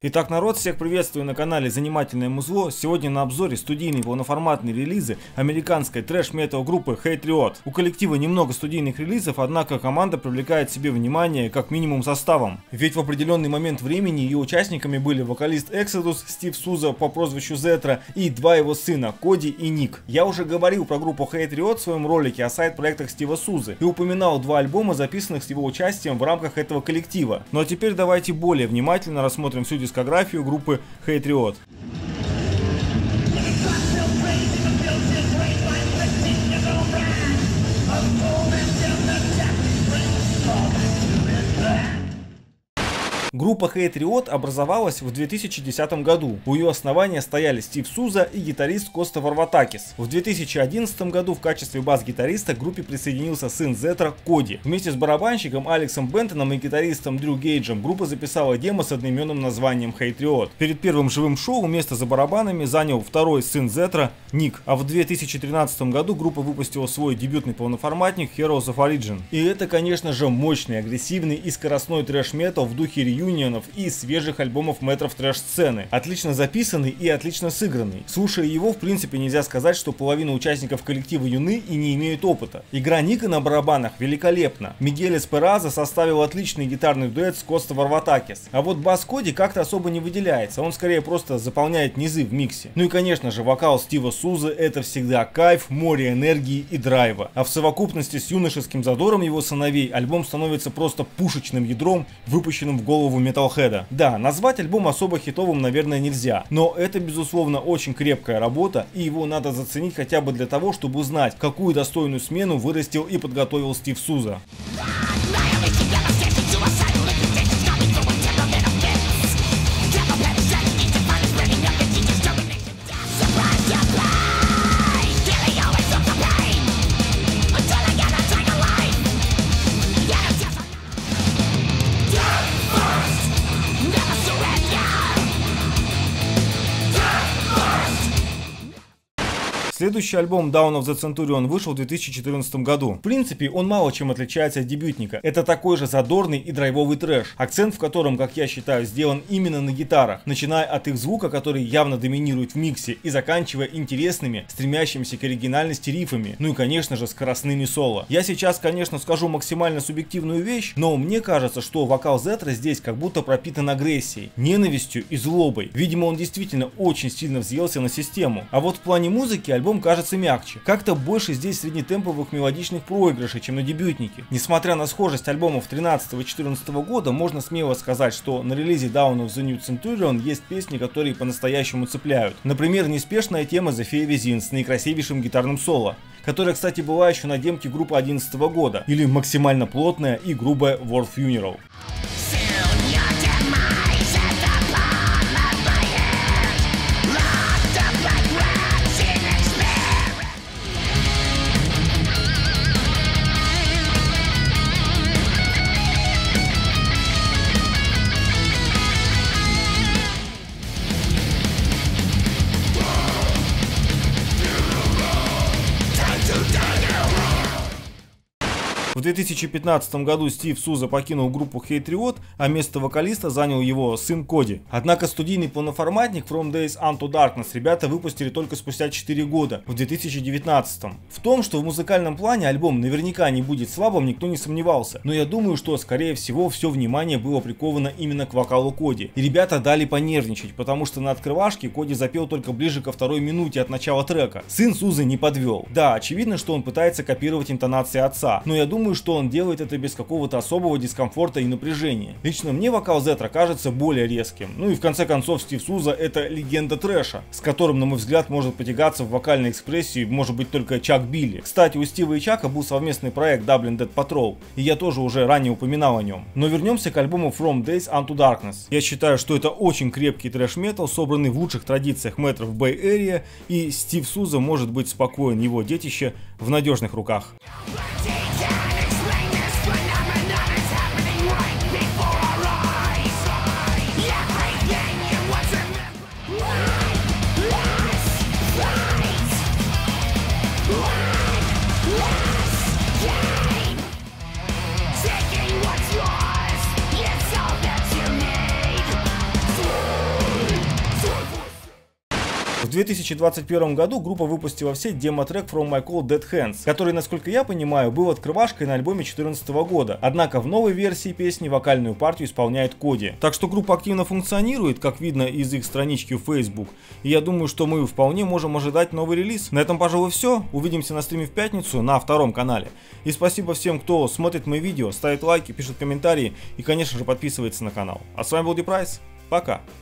Итак, народ, всех приветствую на канале Занимательное Музло. Сегодня на обзоре студийные полноформатные релизы американской трэш-метал группы Hatred. У коллектива немного студийных релизов, однако команда привлекает себе внимание как минимум составом. Ведь в определенный момент времени ее участниками были вокалист Exodus Стив Суза по прозвищу Зетра и два его сына Коди и Ник. Я уже говорил про группу Hatred в своем ролике о сайд-проектах Стива Сузы и упоминал два альбома, записанных с его участием в рамках этого коллектива. Ну а теперь давайте более внимательно рассмотрим всю дискографию группы Hatred. Группа Hatred образовалась в 2010 году. У ее основания стояли Стив Суза и гитарист Коста Варватакис. В 2011 году в качестве бас-гитариста к группе присоединился сын Зетра Коди. Вместе с барабанщиком Алексом Бентоном и гитаристом Дрю Гейджем группа записала демо с одноименным названием Hatred. Перед первым живым шоу место за барабанами занял второй сын Зетра Ник, а в 2013 году группа выпустила свой дебютный полноформатник Heroes of Origin. И это, конечно же, мощный, агрессивный и скоростной трэш-метал в духе реюнионов и свежих альбомов метров трэш-сцены. Отлично записанный и отлично сыгранный. Слушая его, в принципе, нельзя сказать, что половина участников коллектива юны и не имеют опыта. Игра Ника на барабанах великолепна. Мигель Эсперазо составил отличный гитарный дуэт с Коста Варватакис. А вот бас Коди как-то особо не выделяется, он скорее просто заполняет низы в миксе. Ну и конечно же, вокал Стива Сузы — это всегда кайф, море энергии и драйва. А в совокупности с юношеским задором его сыновей альбом становится просто пушечным ядром, выпущенным в голову металлхеда. Да, назвать альбом особо хитовым, наверное, нельзя, но это, безусловно, очень крепкая работа, и его надо заценить хотя бы для того, чтобы узнать, какую достойную смену вырастил и подготовил Стив Суза. Следующий альбом Dawn of the Centurion вышел в 2014 году. В принципе, он мало чем отличается от дебютника. Это такой же задорный и драйвовый трэш, акцент в котором, как я считаю, сделан именно на гитарах, начиная от их звука, который явно доминирует в миксе, и заканчивая интересными, стремящимися к оригинальности рифами, ну и, конечно же, скоростными соло. Я сейчас, конечно, скажу максимально субъективную вещь, но мне кажется, что вокал Зетра здесь как будто пропитан агрессией, ненавистью и злобой. Видимо, он действительно очень сильно взъелся на систему. А вот в плане музыки альбом кажется мягче. Как-то больше здесь среднетемповых мелодичных проигрышей, чем на дебютнике. Несмотря на схожесть альбомов 13 и 14 года, можно смело сказать, что на релизе Dawn of the New Centurion есть песни, которые по-настоящему цепляют. Например, неспешная тема The Fey Within с наикрасивейшим гитарным соло, которая, кстати, была еще на демке группы 2011 года, или максимально плотная и грубая War Funeral. В 2015 году Стив Суза покинул группу Hatred, а место вокалиста занял его сын Коди. Однако студийный полноформатник From Days Unto Darkness ребята выпустили только спустя 4 года, в 2019. В том, что в музыкальном плане альбом наверняка не будет слабым, никто не сомневался. Но я думаю, что скорее всего все внимание было приковано именно к вокалу Коди. И ребята дали понервничать, потому что на открывашке Коди запел только ближе ко второй минуте от начала трека. Сын Сузы не подвел. Да, очевидно, что он пытается копировать интонации отца, но я думаю, что он делает это без какого-то особого дискомфорта и напряжения. Лично мне вокал Зетра кажется более резким. Ну и в конце концов Стив Суза — это легенда трэша, с которым, на мой взгляд, может потягаться в вокальной экспрессии, может быть, только Чак Билли. Кстати, у Стива и Чака был совместный проект Dublin Dead Patrol, и я тоже уже ранее упоминал о нем. Но вернемся к альбому From Days Unto Darkness. Я считаю, что это очень крепкий трэш-метал, собранный в лучших традициях метров Bay Area, и Стив Суза может быть спокоен, его детище в надежных руках. Taking what's yours, it's all that you need. 2021 году группа выпустила в сеть демо-трек From My Cold Dead Hands, который, насколько я понимаю, был открывашкой на альбоме 2014 года. Однако в новой версии песни вокальную партию исполняет Коди. Так что группа активно функционирует, как видно из их странички в Facebook. И я думаю, что мы вполне можем ожидать новый релиз. На этом, пожалуй, все. Увидимся на стриме в пятницу на втором канале. И спасибо всем, кто смотрит мои видео, ставит лайки, пишет комментарии и, конечно же, подписывается на канал. А с вами был Deprice. Пока.